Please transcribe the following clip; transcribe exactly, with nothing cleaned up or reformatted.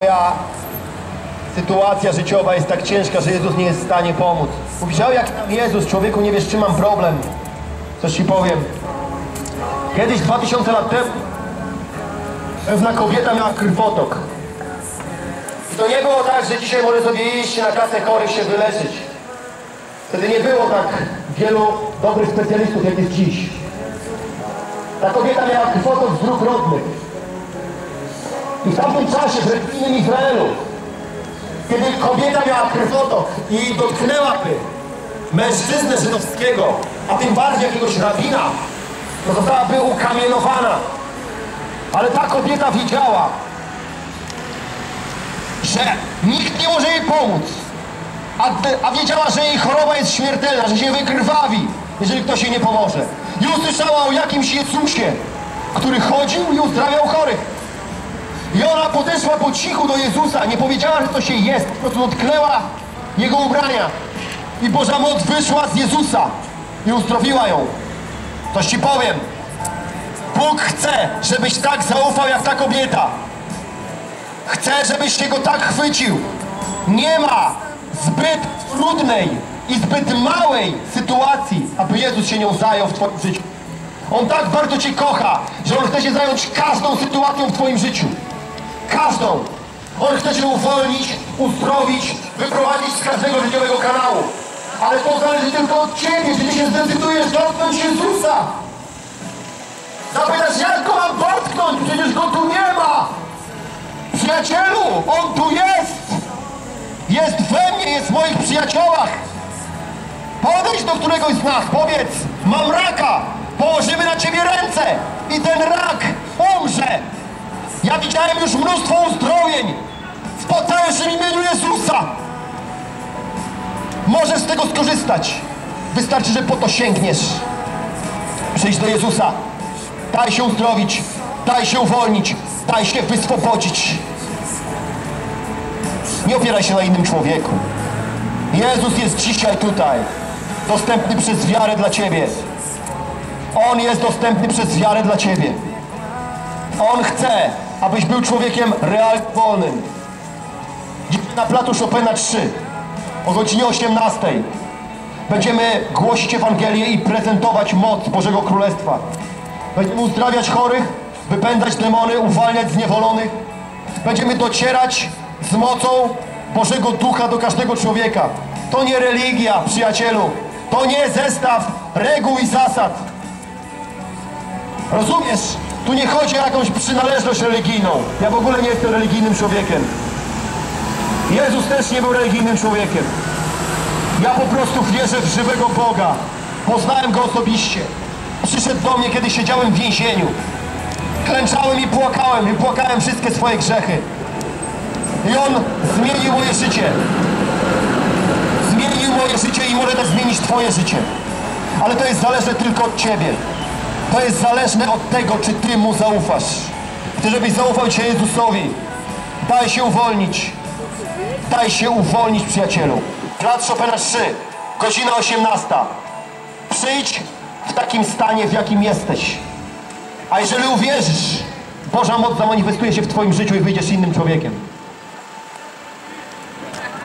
Twoja sytuacja życiowa jest tak ciężka, że Jezus nie jest w stanie pomóc. Mówisz, o jak tam Jezus, człowieku, nie wiesz, czy mam problem. Coś ci powiem. Kiedyś, dwa tysiące lat temu, pewna kobieta miała krwotok. I to nie było tak, że dzisiaj może sobie iść na kasę chorych się wyleczyć. Wtedy nie było tak wielu dobrych specjalistów, jak jest dziś. Ta kobieta miała krwotok z dróg rodnych. I w tamtym czasie, w religijnym Izraelu, kiedy kobieta miała krwotok i dotknęłaby mężczyznę żydowskiego, a tym bardziej jakiegoś rabina, to zostałaby ukamienowana. Ale ta kobieta wiedziała, że nikt nie może jej pomóc, a, a wiedziała, że jej choroba jest śmiertelna, że się wykrwawi, jeżeli ktoś jej nie pomoże. I usłyszała o jakimś Jezusie, który chodził i uzdrawiał chorych. I ona podeszła po cichu do Jezusa, nie powiedziała, że to się jest, po prostu dotknęła Jego ubrania. I Boża moc wyszła z Jezusa i uzdrowiła ją. Coś ci powiem. Bóg chce, żebyś tak zaufał jak ta kobieta. Chce, żebyś się Go tak chwycił. Nie ma zbyt trudnej i zbyt małej sytuacji, aby Jezus się nią zajął w twoim życiu. On tak bardzo cię kocha, że On chce się zająć każdą sytuacją w twoim życiu. Każdą. On chce cię uwolnić, uzdrowić, wyprowadzić z każdego życiowego kanału. Ale to zależy tylko od ciebie, czy ty się zdecydujesz dotknąć Jezusa. Zapytasz, jak Go mam dotknąć? Przecież Go tu nie ma. Przyjacielu, On tu jest. Jest we mnie, jest w moich przyjaciołach. Podejdź do któregoś z nas, powiedz, mam raka. Położymy na ciebie ręce i ten rak umrze. Ja widziałem już mnóstwo uzdrowień w potężnym imieniu Jezusa. Możesz z tego skorzystać. Wystarczy, że po to sięgniesz. Przyjdź do Jezusa. Daj się uzdrowić. Daj się uwolnić. Daj się wyswobodzić. Nie opieraj się na innym człowieku. Jezus jest dzisiaj tutaj. Dostępny przez wiarę dla ciebie. On jest dostępny przez wiarę dla ciebie. On chce, abyś był człowiekiem realnie wolnym. Dzisiaj na placu Chopina trzy o godzinie osiemnastej będziemy głosić Ewangelię i prezentować moc Bożego Królestwa. Będziemy uzdrawiać chorych, wypędzać demony, uwalniać zniewolonych. Będziemy docierać z mocą Bożego Ducha do każdego człowieka. To nie religia, przyjacielu. To nie zestaw reguł i zasad. Rozumiesz? Tu nie chodzi o jakąś przynależność religijną. Ja w ogóle nie jestem religijnym człowiekiem. Jezus też nie był religijnym człowiekiem. Ja po prostu wierzę w żywego Boga. Poznałem Go osobiście. Przyszedł do mnie, kiedy siedziałem w więzieniu. Klęczałem i płakałem. I płakałem wszystkie swoje grzechy. I On zmienił moje życie. Zmienił moje życie i może też zmienić twoje życie. Ale to jest zależne tylko od ciebie. To jest zależne od tego, czy ty Mu zaufasz. Chcę, żebyś zaufał się Jezusowi. Daj się uwolnić. Daj się uwolnić, przyjacielu. Plac Chopina trzy, godzina osiemnasta. Przyjdź w takim stanie, w jakim jesteś. A jeżeli uwierzysz, Boża moc zamanifestuje się w twoim życiu i wyjdziesz innym człowiekiem.